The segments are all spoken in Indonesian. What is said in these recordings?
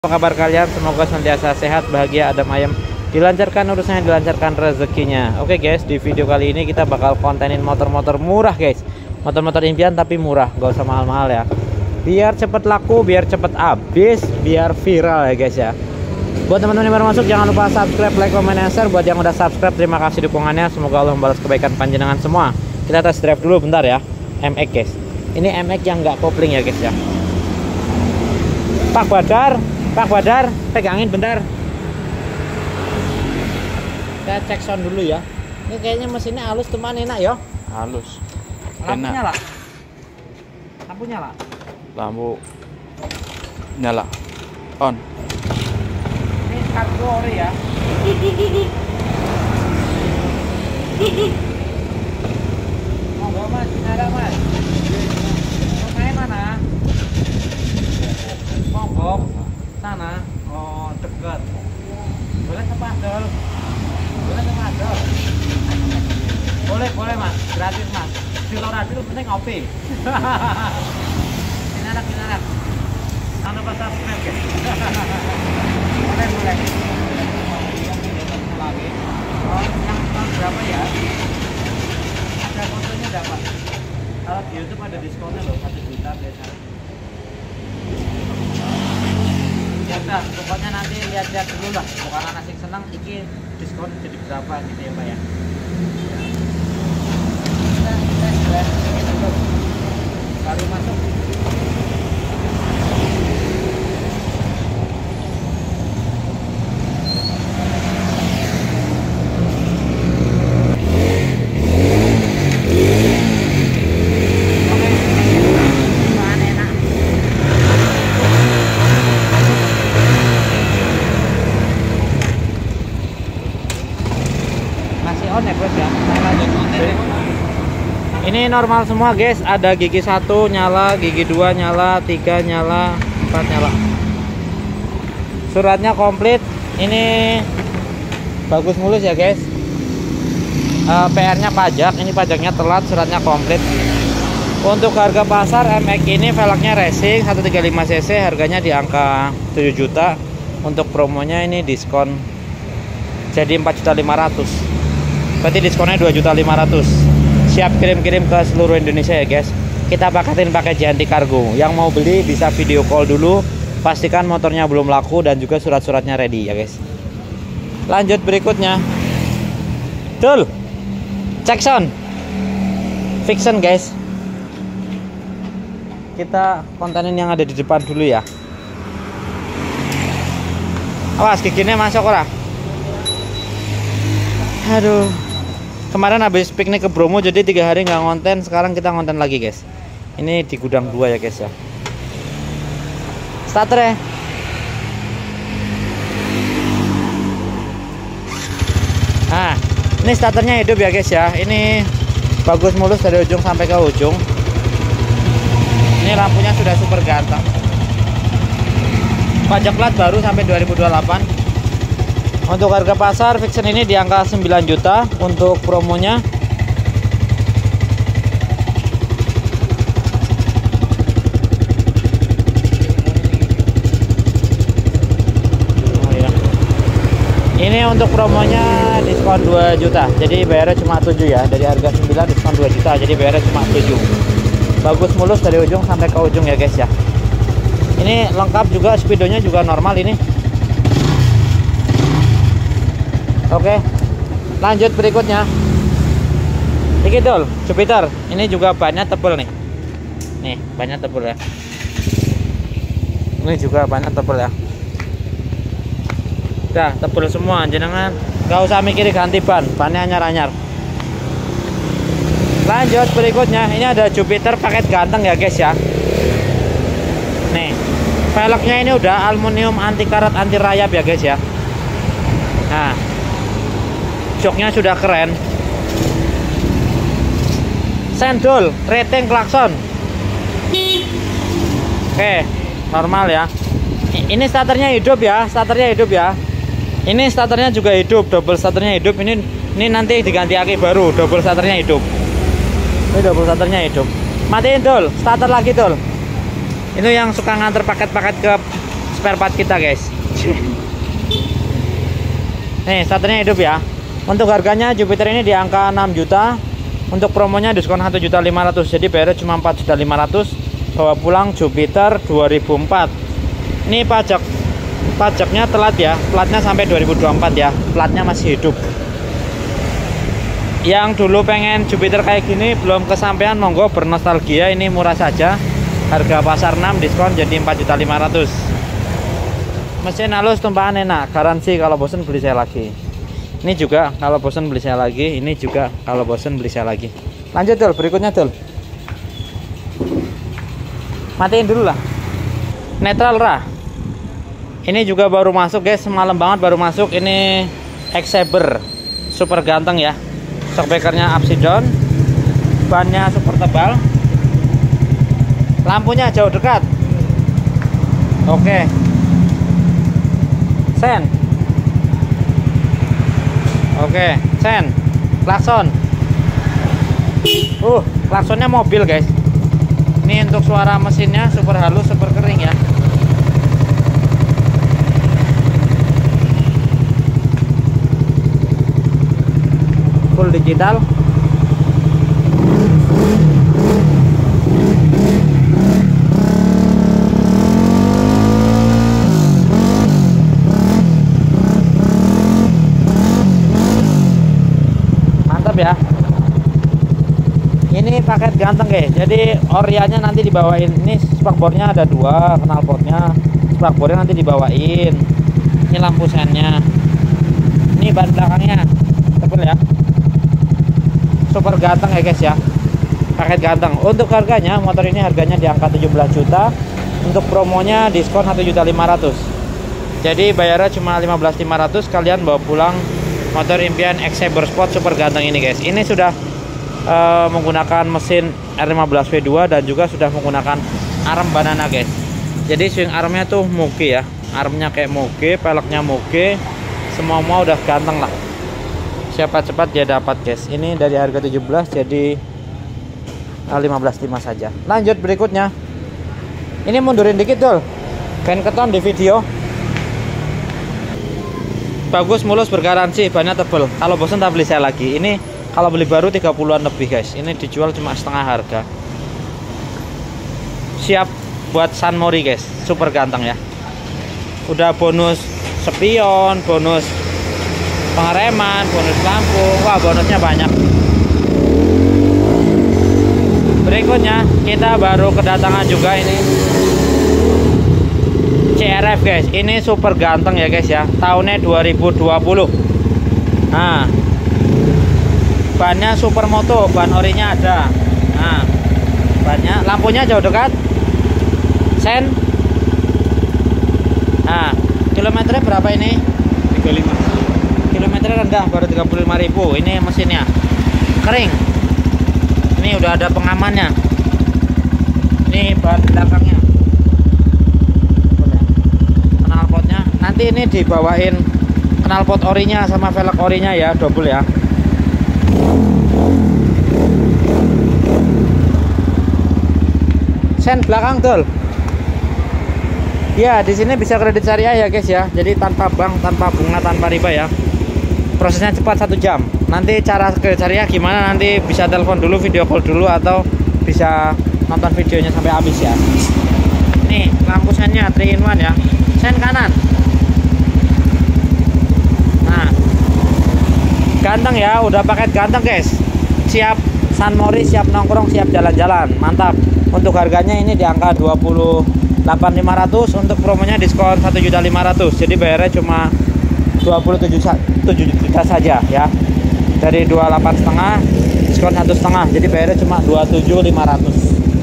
Apa kabar kalian? Semoga senantiasa sehat, bahagia, adem ayem, dilancarkan urusannya, dilancarkan rezekinya. Oke guys, di video kali ini kita bakal kontenin motor-motor murah guys. Motor-motor impian tapi murah, gak usah mahal-mahal ya. Biar cepet laku, biar cepet habis, biar viral ya guys ya. Buat teman-teman yang baru masuk, jangan lupa subscribe, like, comment, and share. Buat yang udah subscribe, terima kasih dukungannya. Semoga Allah membalas kebaikan panjenengan semua. Kita test drive dulu bentar ya. MX guys. Ini MX yang nggak kopling ya guys ya. Pak Badar, pegangin bentar. Kita cek sound dulu ya. Ini kayaknya mesinnya halus teman, enak ya. Halus. Lampu Enak. nyala. Lampu nyala. Lampu nyala. On. Ini kargo ori ya. Monggo mas, nyala mas. Rumahnya mana? Monggo. Sana. Oh, dekat. Boleh sepadol. Boleh sepadol. Boleh mas, gratis mas. Di Loradi lu penting ngopi. Inarak. Jangan lupa subscribe ya. Boleh. Lagi. Oh, yang tahun berapa ya? Ada fotonya enggak pak? Kalau di YouTube ada diskonnya loh, 1 juta biasanya. Ya udah, pokoknya nanti lihat-lihat dulu lah. Bukan anak sing senang, iki diskon jadi berapa gitu ya pak ya. Kita tes drive ini dulu. Baru masuk. Ini normal semua guys, ada gigi 1 nyala, gigi 2 nyala, 3 nyala, 4 nyala. Suratnya komplit. Ini bagus mulus ya guys. PR-nya pajak, ini pajaknya telat, suratnya komplit. Untuk harga pasar MX ini velgnya racing 135 cc, harganya di angka 7 juta. Untuk promonya ini diskon jadi 4.500.000. Berarti diskonnya 2.500.000. Siap kirim-kirim ke seluruh Indonesia ya guys. Kita paketin pakai janti kargo. Yang mau beli bisa video call dulu, pastikan motornya belum laku dan juga surat-suratnya ready ya guys. Lanjut berikutnya. Dul. Cek sound. Fiction guys. Kita kontenin yang ada di depan dulu ya. Awas giginya masuk ora. Aduh. Kemarin habis piknik ke Bromo jadi 3 hari nggak ngonten, sekarang kita ngonten lagi guys. Ini di gudang 2 ya guys ya. Starter ya. Nah, ini starternya hidup ya guys ya. Ini bagus mulus dari ujung sampai ke ujung. Ini lampunya sudah super ganteng. Pajak plat baru sampai 2028. Untuk harga pasar Fiction ini di angka 9 juta. Untuk promonya ini untuk promonya diskon 2 juta. Jadi bayarnya cuma 7 ya. Dari harga 9 diskon 2 juta. Jadi bayarnya cuma 7. Bagus mulus dari ujung sampai ke ujung ya guys ya. Ini lengkap juga, speedonya juga normal ini. Oke, lanjut berikutnya. Ini dul, Jupiter. Ini juga bannya tebel nih. Nih, bannya tebel ya. Ini juga bannya tebel ya. Udah tebel semua, jenengan gak usah mikir ganti ban, bannya anyar-anyar. Lanjut berikutnya, ini ada Jupiter paket ganteng ya guys ya. Nih, velgnya ini udah aluminium anti karat anti rayap ya guys ya. Nah, joknya sudah keren. Sendol, rating klakson. Oke, normal ya. Ini starternya hidup ya, Ini starternya juga hidup, double starternya hidup. Ini nanti diganti aki baru, double starternya hidup. Ini double starternya hidup. Matiin dul, starter lagi dul. Ini yang suka nganter paket-paket ke spare part kita guys. Nih starternya hidup ya. Untuk harganya Jupiter ini di angka 6 juta. Untuk promonya diskon 1.500.000, jadi bayarnya cuma 4.500.000. Bawa pulang Jupiter 2004. Ini pajaknya telat ya, platnya sampai 2024 ya, platnya masih hidup. Yang dulu pengen Jupiter kayak gini belum kesampaian, monggo bernostalgia, ini murah saja. Harga pasar 6 diskon jadi 4.500.000. Mesin halus, tumpahan enak, garansi kalau bosen beli saya lagi. Ini juga kalau bosen beli saya lagi, ini juga kalau bosen beli saya lagi. Lanjut Dul, berikutnya Dul. Matiin dulu lah. Netral Ra. Ini juga baru masuk guys, semalam banget baru masuk. Ini X-Saber, super ganteng ya. Shockbreakernya upside down, bannya super tebal, lampunya jauh dekat. Oke. Sen. Oke, sen. Klakson. Klaksonnya mobil guys. Ini untuk suara mesinnya super halus, super kering ya. Full digital. Mantap ya. Ini paket ganteng guys. Jadi orianya nanti dibawain. Ini spakbornya ada 2, knalpotnya. Spakbornya nanti dibawain. Ini lampu sennya. Ini ban belakangnya tebel ya. Super ganteng ya guys ya, paket ganteng. Untuk harganya, motor ini harganya di angka 17 juta. Untuk promonya diskon 1.500.000. Jadi bayarnya cuma 15.500, kalian bawa pulang motor impian X-Saber Sport super ganteng ini guys. Ini sudah menggunakan mesin R15 V2 dan juga sudah menggunakan arm banana guys. Jadi swing armnya tuh Muge ya, armnya kayak Muge, peleknya Muge, semua udah ganteng lah. Siapa cepat dia dapat guys. Ini dari harga 17 jadi 15.500 saja. Lanjut berikutnya. Ini mundurin dikit Dul, kan keton di video. Bagus, mulus, bergaransi, bannya tebel. Kalau bosan tak beli saya lagi. Ini kalau beli baru 30-an lebih guys. Ini dijual cuma setengah harga. Siap buat San Mori guys, super ganteng ya. Udah bonus spion, bonus pengereman, bonus lampu. Wah, bonusnya banyak. Berikutnya kita baru kedatangan juga ini CRF guys. Ini super ganteng ya guys ya, tahunnya 2020. Nah, bannya supermoto, ban orinya ada. Nah, bannya, lampunya jauh dekat, sen. Nah, kilometernya berapa ini? 35. Kilometernya rendah, baru 35.000. Ini mesinnya kering. Ini udah ada pengamannya. Ini ban belakangnya, knalpotnya. Nanti ini dibawain knalpot orinya sama velg orinya ya, double ya. Sen belakang Dul. Ya, di sini bisa kredit syariah ya guys ya. Jadi tanpa bank, tanpa bunga, tanpa riba ya. Prosesnya cepat 1 jam. Nanti cara kredit syariah gimana nanti bisa telepon dulu, video call dulu, atau bisa nonton videonya sampai habis ya. Nih lampu sennya 3-in-1 ya. Sen kanan. Nah, ganteng ya, udah paket ganteng guys. Siap San Mori, siap nongkrong, siap jalan-jalan. Mantap. Untuk harganya ini di angka 28.500. Untuk promonya diskon 1.500.000. Jadi bayarnya cuma 27 juta saja ya. Dari 28,5 diskon 1,5, jadi bayarnya cuma 27.500.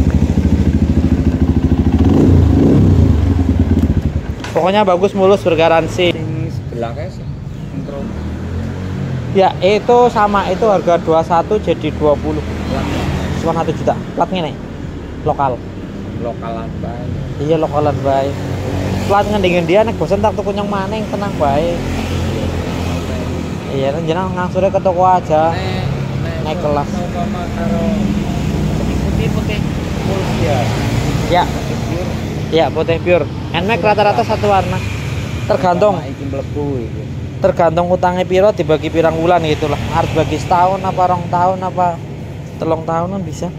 Pokoknya bagus, mulus, bergaransi. Sebelah guys. Ya, itu sama, itu harga 21 jadi 20. Diskon 1 juta. Platnya nih lokal. Lokalan baik. Iya, lokalan baik. Plat ngendingin dia nek bosan tak tuku nyong maneng, tenang baik. Iya, jenang ngangsure ke toko aja. Naik kelas. Putih-putih. Ya. Iya, putih pure. NMAX rata-rata satu warna. Tergantung tergantung utangnya piro dibagi pirang bulan gitu lah. Harus bagi setahun apa rong tahun apa telung tahunan bisa.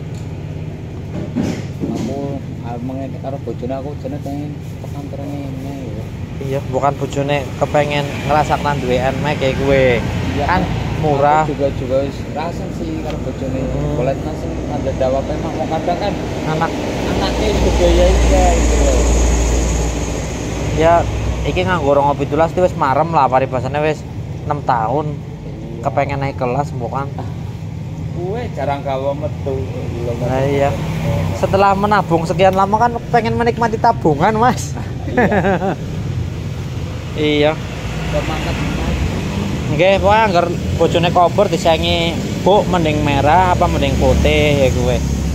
Aku mengenai karo bojone aku jane pengen ke kantor ngene ya. Iya, bukan bojone kepengen ngerasakan duwe NMAX kayak gue. Iya, Kan murah. Aku juga rasa sih karo bojone. Boleh langsung ada dawa memang mau kadang kan anaknya juga ya gitu loh. Ya, iki nganggo 2017 wis marem lah paribasane wis 6 tahun. Kepengen naik kelas bukan. Gue jarang gawe metu. Nah, iya. Setelah menabung sekian lama kan pengen menikmati tabungan, Mas. Iya. Semangat. Nggih, pokoknya anggar bojone kober disaingi, "Bu, mending merah apa mending putih?" ya gue.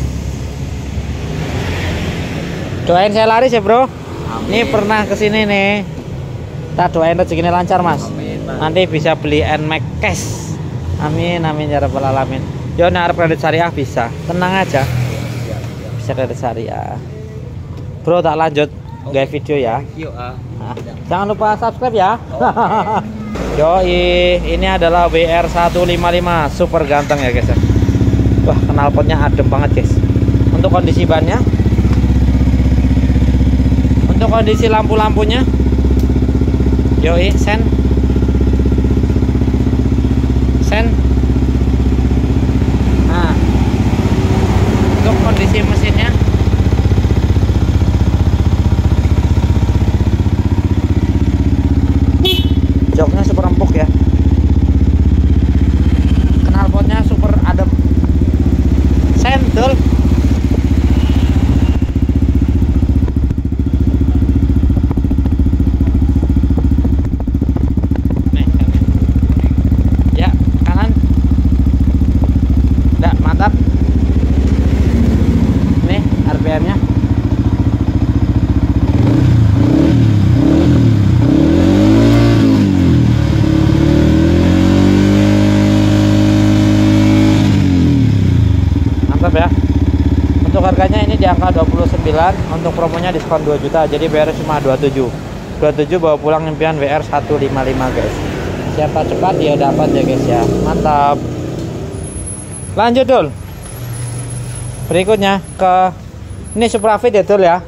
Doain saya laris ya, Bro. Amin. Ini pernah kesini nih. Kita doain rezekinya lancar, Mas. Amin, Mas. Nanti bisa beli NMAX cash. Amin amin ya rabbal alamin. Yo narap kredit syariah bisa. Tenang aja. Bisa kredit syariah. Bro, tak lanjut nggak video ya. Yuk Nah, jangan lupa subscribe ya. Yoi, ini adalah WR155 super ganteng ya guys ya. Wah, knalpotnya adem banget guys. Untuk kondisi bannya, untuk kondisi lampu-lampunya, yoi, sen. Nah, untuk kondisi mesinnya, joknya super empuk ya. Knalpotnya super adem. Sentul. Nih, ya kanan. Udah mantap. Nih RPM-nya. Ya. Untuk harganya ini di angka 29, untuk promonya diskon 2 juta, jadi bayar cuma 27 bawa pulang impian WR155 guys. Siapa cepat dia dapat ya guys ya. Mantap. Lanjut Dul. Berikutnya ke ini Suprafit ya Dul ya.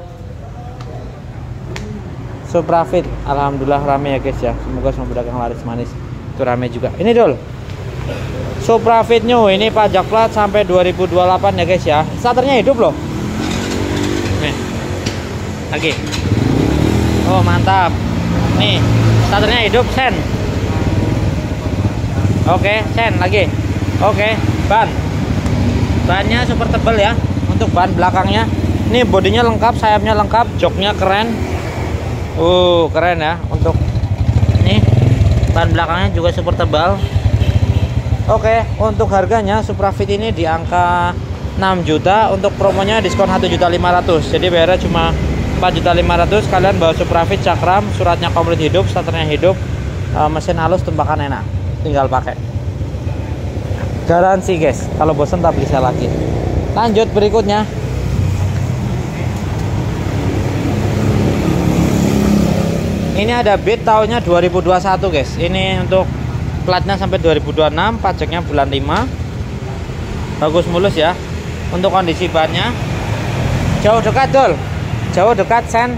Suprafit, alhamdulillah rame ya guys ya. Semoga semua pedagang laris manis itu rame juga. Ini Dul, Suprafit New, ini pajak plat sampai 2028 ya guys ya. Starternya hidup loh. Nih. Lagi. Oh, mantap. Nih, starternya hidup, sen. Oke, sen lagi. Oke, ban. Bannya super tebal ya. Untuk ban belakangnya. Ini bodinya lengkap, sayapnya lengkap, joknya keren. Keren ya. Untuk nih ban belakangnya juga super tebal. Oke, untuk harganya Suprafit ini di angka 6 juta, untuk promonya diskon 1.500.000. Jadi bayarnya cuma 4.500.000. Kalian bawa Suprafit cakram, suratnya komplit hidup, starternya hidup, mesin halus, tempakan enak. Tinggal pakai. Garansi guys, kalau bosan tak bisa lagi. Lanjut berikutnya. Ini ada Beat tahunnya 2021 guys. Ini untuk platnya sampai 2026, pajaknya bulan 5. Bagus mulus ya. Untuk kondisi bannya jauh dekat Dul, jauh dekat sen.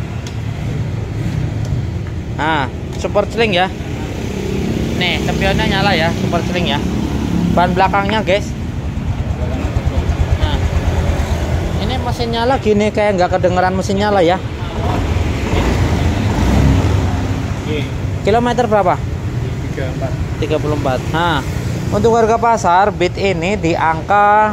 Nah, super celing ya. Nih spionnya nyala ya, super celing ya. Ban belakangnya guys. Nah, ini mesin nyala gini, kayak nggak kedengeran mesin nyala ya. Kilometer berapa? 34. Nah, untuk harga pasar Beat ini di angka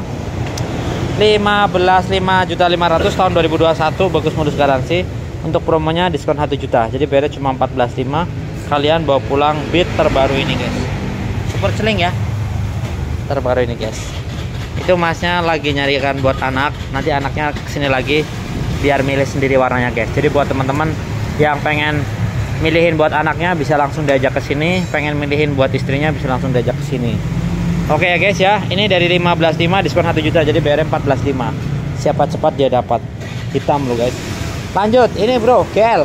5.500.000 tahun 2021, bagus modus garansi. Untuk promonya diskon 1 juta. Jadi bayarnya cuma 14.500. Kalian bawa pulang Beat terbaru ini guys. Super celing ya. Terbaru ini guys. Itu masnya lagi nyarikan buat anak. Nanti anaknya kesini lagi biar milih sendiri warnanya guys. Jadi buat teman-teman yang pengen milihin buat anaknya bisa langsung diajak ke sini, pengen milihin buat istrinya bisa langsung diajak ke sini. Oke ya guys ya, ini dari 15.500 diskon 1 juta, jadi bayarnya 14.500. Siapa cepat dia dapat. Hitam lo guys. Lanjut, ini bro, GL.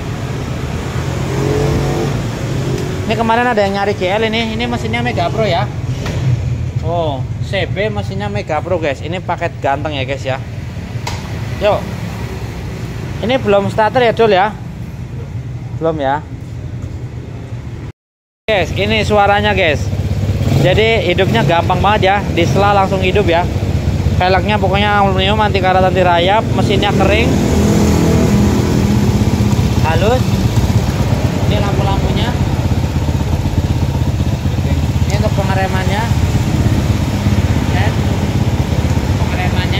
Ini kemarin ada yang nyari GL ini mesinnya Mega Pro ya. Oh, CB mesinnya Mega Pro guys. Ini paket ganteng ya guys ya. Yuk. Ini belum starter ya Dul ya? Belum ya. Guys, ini suaranya guys. Jadi hidupnya gampang banget ya. Disela langsung hidup ya. Velgnya pokoknya aluminium, anti karat, anti rayap. Mesinnya kering, halus. Ini lampu-lampunya. Ini untuk pengeremannya. Pengeremannya.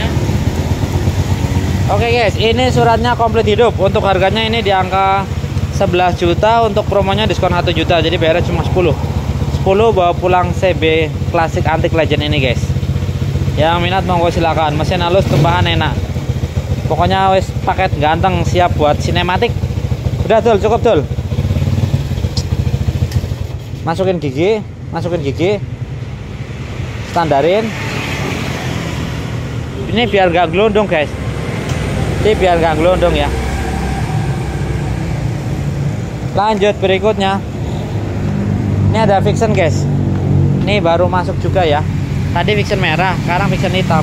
Oke guys, ini suratnya komplit hidup. Untuk harganya ini di angka 11 juta. Untuk promonya diskon 1 juta. Jadi bayarnya cuma 10 bawa pulang CB klasik antik legend ini guys. Yang minat monggo silakan. Mesin halus, tumpahan enak. Pokoknya wes paket ganteng, siap buat sinematik. Udah Dul, cukup Dul. Masukin gigi. Standarin. Ini biar gak gelondong guys. Ya. Lanjut berikutnya. Ini ada Vixen guys. Ini baru masuk juga ya. Tadi Vixen merah, sekarang Vixen hitam.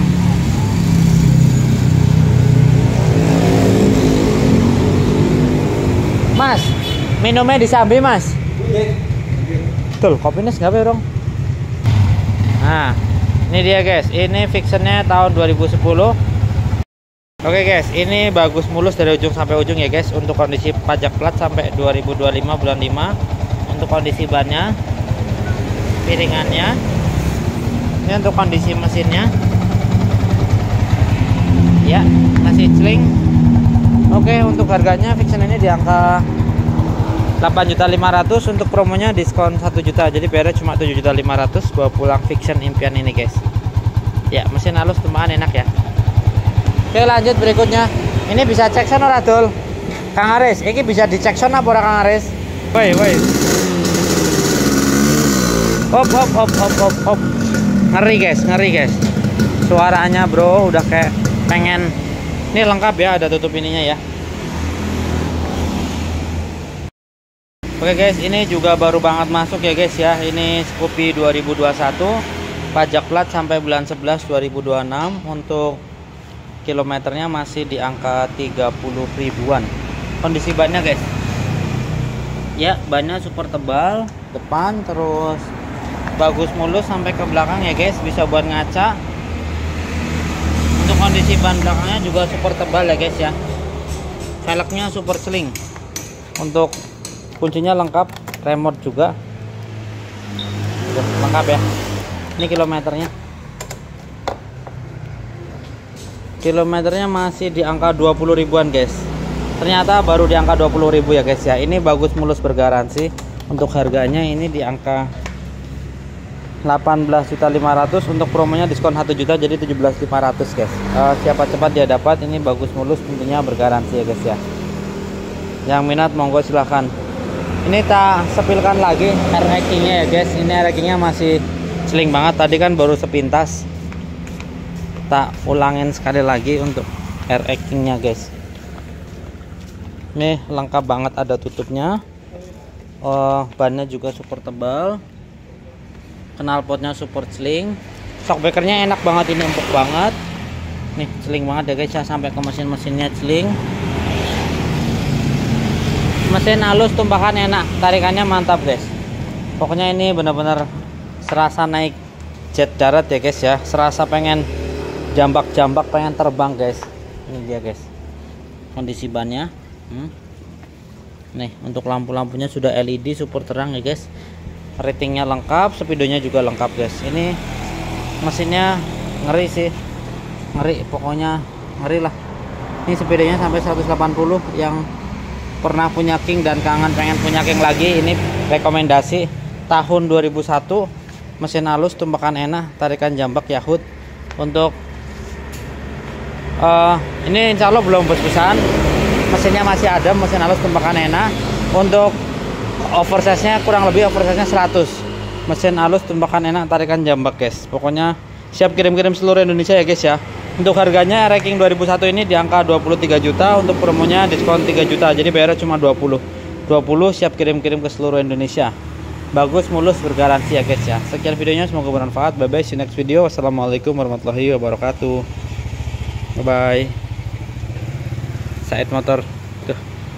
Mas, minumnya disambi mas. Betul, kopinya nggak dong. Nah, ini dia guys. Ini Vixennya tahun 2010. Oke guys, ini bagus mulus dari ujung sampai ujung ya guys. Untuk kondisi pajak plat sampai 2025 bulan 5. Untuk kondisi bannya, piringannya. Ini untuk kondisi mesinnya. Ya, masih celing. Oke, untuk harganya Vixen ini di angka 8.500.000. Untuk promonya diskon 1 juta. Jadi bayarnya cuma 7.500.000 bawa pulang Vixen impian ini guys. Ya, mesin halus, tumpahan enak ya. Oke, lanjut berikutnya. Ini bisa cek sono ora Dul? Kang Aris, ini bisa dicek sono apa ora Kang Aris? Woi. Hop. Ngeri guys. Suaranya bro udah kayak pengen. Ini lengkap ya, ada tutup ininya ya. Oke guys, ini juga baru banget masuk ya guys ya. Ini Scoopy 2021. Pajak plat sampai bulan 11 2026. Untuk kilometernya masih di angka 30 ribuan. Kondisi bannya guys. Ya, bannya super tebal depan, terus bagus mulus sampai ke belakang ya guys, bisa buat ngaca. Untuk kondisi ban belakangnya juga super tebal ya guys ya. Velgnya super sling. Untuk kuncinya lengkap, remote juga. Udah lengkap ya. Ini kilometernya. Kilometernya masih di angka 20 ribuan guys. Ternyata baru di angka 20 ribu ya guys ya. Ini bagus mulus bergaransi. Untuk harganya ini di angka 18.500.000. Untuk promonya diskon 1 juta jadi 17.500 guys. Siapa cepat dia dapat. Ini bagus mulus, tentunya bergaransi ya guys ya. Yang minat monggo silahkan. Ini tak sepilkan lagi air rackingnya ya guys. Ini air rackingnya masih celing banget. Tadi kan baru sepintas. Tak ulangin sekali lagi untuk air rackingnya guys. Ini lengkap banget, ada tutupnya. Bannya juga super tebal. Knalpotnya super sling. Shockbreakernya enak banget, ini empuk banget. Nih sling banget ya guys ya, sampai ke mesinnya sling. Mesin halus, tumpahan enak, tarikannya mantap guys. Pokoknya ini benar-benar serasa naik jet darat ya guys ya. Serasa pengen jambak-jambak, pengen terbang guys. Ini dia guys kondisi bannya. Nih untuk lampu-lampunya sudah LED super terang ya guys. Ratingnya lengkap, speedonya juga lengkap guys. Ini mesinnya ngeri sih, ngeri, pokoknya ngeri lah. Ini speedonya sampai 180. Yang pernah punya King dan kangen pengen punya King lagi, ini rekomendasi. Tahun 2001, mesin halus, tumbakan enak, tarikan jambak Yahoo. Untuk ini insya Allah belum bus-busan, mesinnya masih ada, mesin halus, tumbakan enak. Untuk oversize-nya kurang lebih oversize-nya 100. Mesin halus, tumbakan enak, tarikan jambak guys. Pokoknya siap kirim-kirim seluruh Indonesia ya guys ya. Untuk harganya ranking 2001 ini di angka 23 juta, untuk promonya diskon 3 juta. Jadi bayarnya cuma 20. 20 siap kirim-kirim ke seluruh Indonesia. Bagus, mulus, bergaransi ya guys ya. Sekian videonya, semoga bermanfaat. Bye bye, see you next video. Wassalamualaikum warahmatullahi wabarakatuh. Bye bye. Said Motor. Tuh.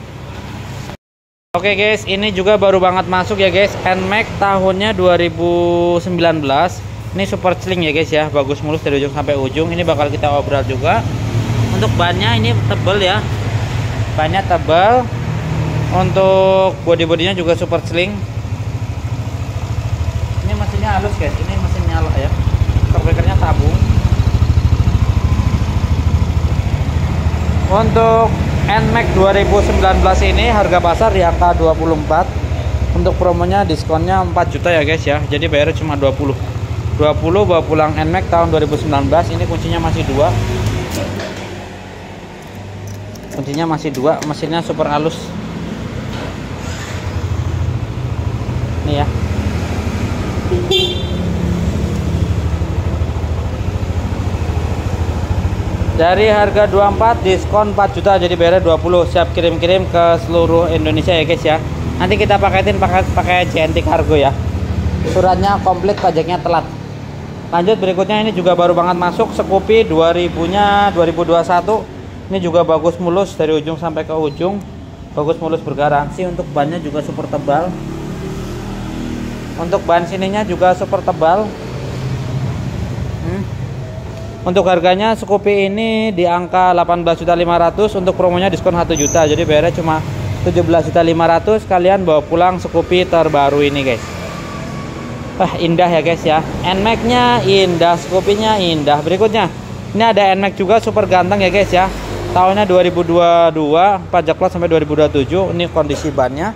Oke guys, ini juga baru banget masuk ya guys. NMAX tahunnya 2019. Ini super sling ya guys ya. Bagus, mulus dari ujung sampai ujung. Ini bakal kita obral juga. Untuk bannya ini tebel ya. Bannya tebal. Untuk body-bodinya juga super sling. Ini mesinnya halus guys. Ini mesinnya ya. Shockbreakernya tabung. Untuk NMAX 2019 ini harga pasar di angka 24. Untuk promonya diskonnya 4 juta ya guys ya. Jadi bayarnya cuma 20. 20 bawa pulang NMAX tahun 2019. Ini kuncinya masih 2. Kuncinya masih 2. Mesinnya super halus. Nih ya. Dari harga 24 diskon 4 juta, jadi bayarnya 20. Siap kirim-kirim ke seluruh Indonesia ya guys ya. Nanti kita paketin pakai JNT Cargo ya. Suratnya komplit, pajaknya telat. Lanjut berikutnya, ini juga baru banget masuk Scoopy 2000-nya 2021. Ini juga bagus, mulus dari ujung sampai ke ujung. Bagus, mulus, bergaransi. Untuk bannya juga super tebal. Untuk ban sininya juga super tebal. Untuk harganya Scoopy ini di angka 18.500.000. Untuk promonya diskon 1 juta. Jadi bayarnya cuma 17.500.000. Kalian bawa pulang Scoopy terbaru ini guys. Wah, indah ya guys ya. NMAX-nya indah, Scoopy-nya indah. Berikutnya, ini ada NMAX juga super ganteng ya guys ya. Tahunnya 2022, pajak plat sampai 2027. Ini kondisi bannya.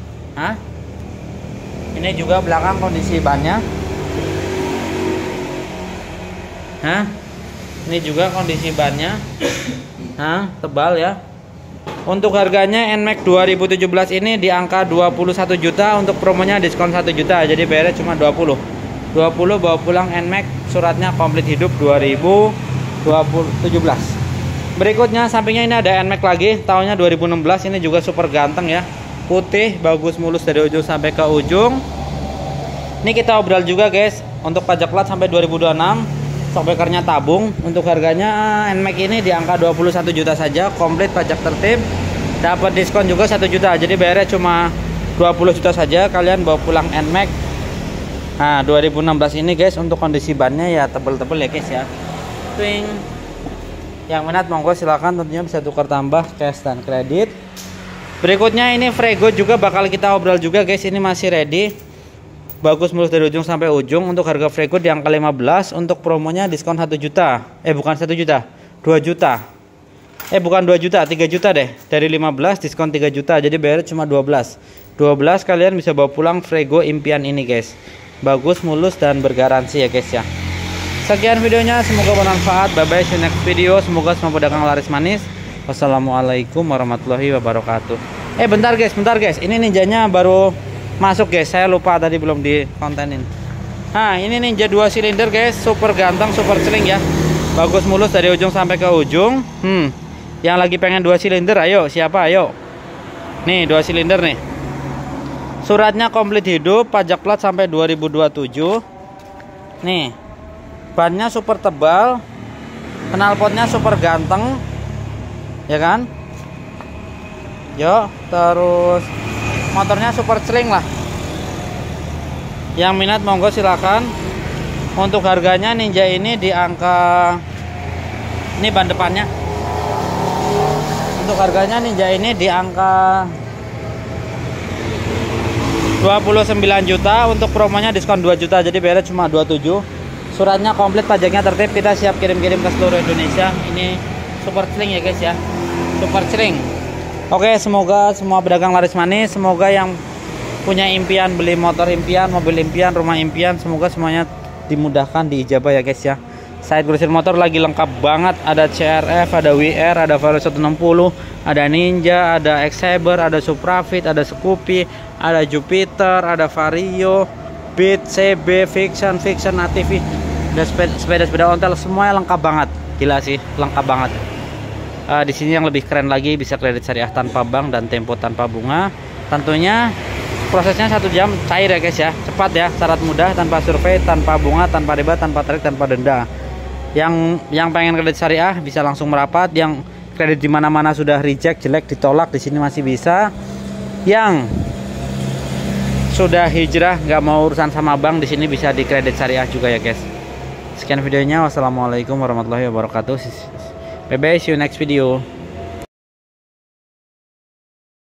Ini juga belakang kondisi bannya. Ini juga kondisi bannya. Tebal ya. Untuk harganya NMAX 2017 ini di angka 21 juta. Untuk promonya diskon 1 juta. Jadi bayarnya cuma 20. 20 bawa pulang NMAX, suratnya komplit hidup 2017. Berikutnya sampingnya ini ada NMAX lagi, tahunnya 2016. Ini juga super ganteng ya. Putih, bagus, mulus dari ujung sampai ke ujung. Ini kita obral juga guys. Untuk pajak plat sampai 2026. Shockbreakernya tabung. Untuk harganya NMAX ini di angka 21 juta saja, komplit pajak tertib. Dapat diskon juga 1 juta. Jadi bayarnya cuma 20 juta saja. Kalian bawa pulang NMAX 2016 ini guys. Untuk kondisi bannya ya tebel-tebel ya guys ya. Twing. Yang minat monggo silakan, tentunya bisa tukar tambah cash dan kredit. Berikutnya ini Frego juga bakal kita obral juga guys. Ini masih ready. Bagus, mulus dari ujung sampai ujung. Untuk harga Frego di angka 15. Untuk promonya diskon 1 juta. Bukan 1 juta, 2 juta. Bukan 2 juta, 3 juta deh. Dari 15 diskon 3 juta. Jadi bayar cuma 12. 12 kalian bisa bawa pulang Frego impian ini guys. Bagus, mulus dan bergaransi ya guys ya. Sekian videonya, semoga bermanfaat. Bye bye, see you next video. Semoga semua pedagang laris manis. Wassalamualaikum warahmatullahi wabarakatuh. Bentar guys. Ini ninjanya baru masuk guys. Saya lupa tadi belum dikontenin. Ini Ninja 2 silinder guys. Super ganteng, super sling ya. Bagus, mulus dari ujung sampai ke ujung. Yang lagi pengen 2 silinder, ayo. Siapa? Ayo. Nih 2 silinder nih. Suratnya komplit hidup, pajak plat sampai 2027. Nih. Bannya super tebal. Knalpotnya super ganteng. Ya kan? Yuk, terus motornya super sling lah. Yang minat monggo silakan. Untuk harganya Ninja ini di angka, ini ban depannya. Untuk harganya Ninja ini di angka 29 juta. Untuk promonya diskon 2 juta. Jadi bayarnya cuma 27. Suratnya komplit, pajaknya tertib. Kita siap kirim-kirim ke seluruh Indonesia. Ini super sling ya guys ya. Super sling. Oke, semoga semua pedagang laris manis, semoga yang punya impian beli motor impian, mobil impian, rumah impian, semoga semuanya dimudahkan, diijabah ya guys ya. Said Grosir Motor lagi lengkap banget. Ada CRF, ada WR, ada Vario 160, ada Ninja, ada X-Saber, ada Suprafit, ada Scoopy, ada Jupiter, ada Vario, Beat, CB, Fiction, ATV, ada sepeda-sepeda ontel, semuanya lengkap banget. Gila sih, lengkap banget. Di sini yang lebih keren lagi, bisa kredit syariah tanpa bank dan tempo tanpa bunga. Tentunya prosesnya 1 jam cair ya guys ya, cepat ya, syarat mudah, tanpa survei, tanpa bunga, tanpa riba, tanpa tarik, tanpa denda. Yang pengen kredit syariah bisa langsung merapat. Yang kredit di mana-mana sudah reject, jelek, ditolak, di sini masih bisa. Yang sudah hijrah nggak mau urusan sama bank, di sini bisa di kredit syariah juga ya guys. Sekian videonya, wassalamualaikum warahmatullahi wabarakatuh. Bye bye, see you next video.